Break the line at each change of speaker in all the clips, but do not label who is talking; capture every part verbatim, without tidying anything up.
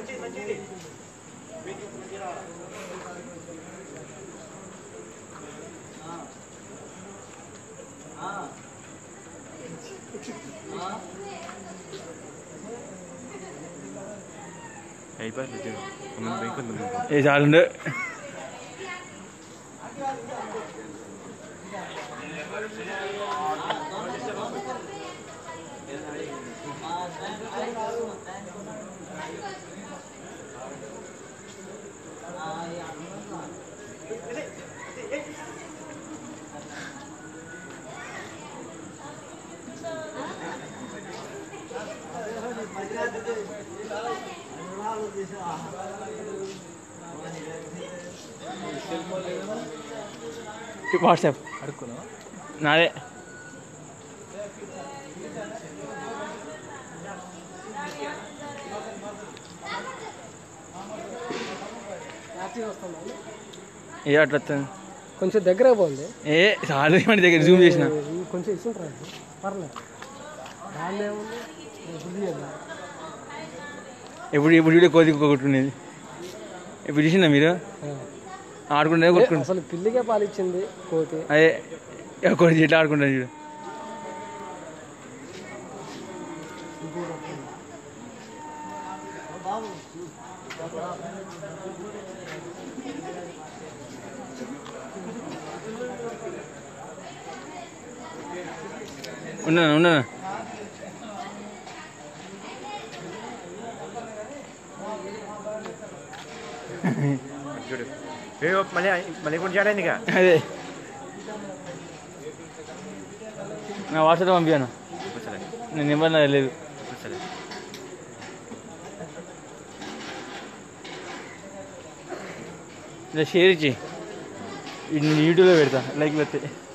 ఏ చాలుండే WhatsApp నాదే ఏ అట్లా
కొంచెం దగ్గర పోండి.
ఏ చాలా మంది దగ్గర జూమ్ చేసిన
కొంచెం ఇస్తుంటారు పర్లేదు. దాన్ని ఏముంది
ఎప్పుడు ఎప్పుడు వీడియో కోతి కొట్టుకునేది ఎప్పుడు చూసిందా మీరు ఆడుకుంటే కొట్టుకుంటా.
అసలు పిల్లికే పాలిచ్చింది కోతి.
అదే కోతి ఎట్లా ఆడుకుంటాను చూడు. ఉన్నా ఉన్నా
మళ్ళీ మళ్ళీ కూడా చేయడానికి
అదే నా వాట్సాప్ పంపించాను. నేను నెంబర్ నాకు లేదు. ఇలా షేర్ ఇచ్చి నేను యూట్యూబ్లో పెడతా లైక్ పెడితే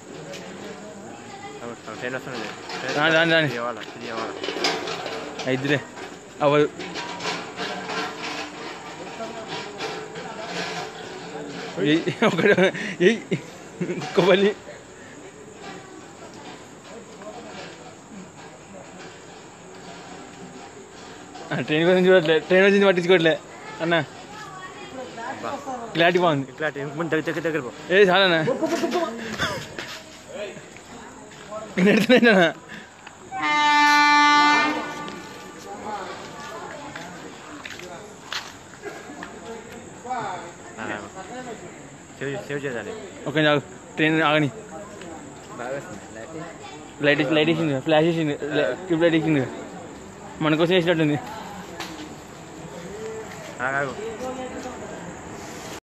రాని రాని అయిద్దిలే అవ్వదు. ఒకటి ఒక్క పల్లి ట్రైన్ కోసం చూడట్లే, ట్రైన్ వచ్చింది పట్టించుకోవట్లే అన్న. క్లారిటీ బాగుంది.
దగ్గర దగ్గర
ఏ చాలన్నా నెడుతున్నాయినా
సేవ్ చేయాలి.
ఓకే నాకు ట్రైన్ ఆగని లైట్ లైట్ వేసింది, ఫ్లాష్ వేసింది, ట్యూబ్ లైట్ వేసింది, మన కోసం వేసినట్టుంది.